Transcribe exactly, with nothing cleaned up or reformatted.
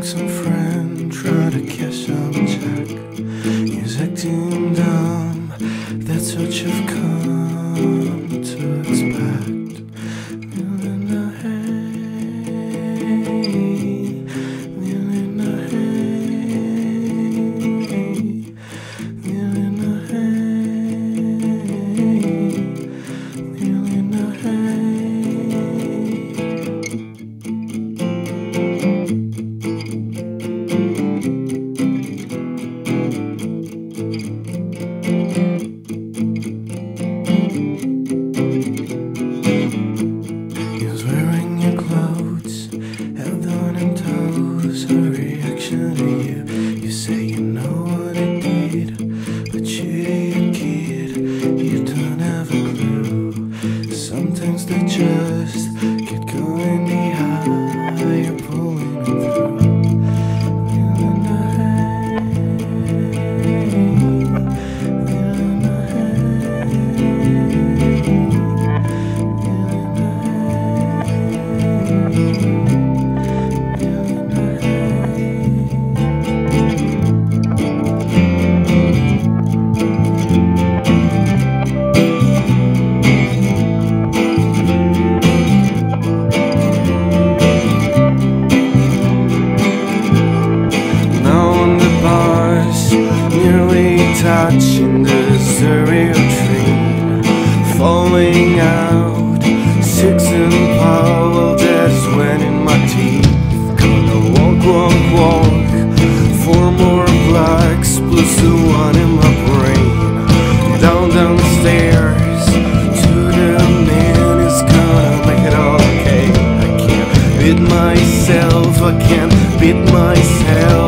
some friend, try to cash some check. He's acting dumb, that's what you've come to expect. Feeling the hay, feeling the hay, feeling the hay, feeling the hay. A reaction to you. You say you know what I did, but you're a kid, you don't have a clue. Sometimes they just get going the high, you're pulling them through. Feeling the hay, feeling the hay, feeling the touching the stereo train, falling out, six and Powell, that's when in my teeth. Gonna walk, walk, walk, four more blocks, plus the one in my brain. Down, downstairs, to the man is gonna make it okay. I can't beat myself, I can't beat myself.